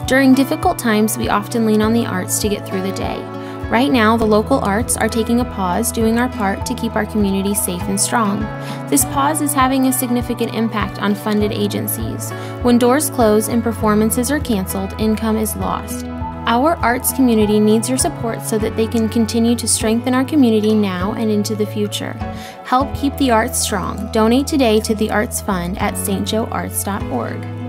During difficult times, we often lean on the arts to get through the day. Right now, the local arts are taking a pause, doing our part to keep our community safe and strong. This pause is having a significant impact on funded agencies. When doors close and performances are canceled, income is lost. Our arts community needs your support so that they can continue to strengthen our community now and into the future. Help keep the arts strong. Donate today to the Arts Fund at stjoearts.org.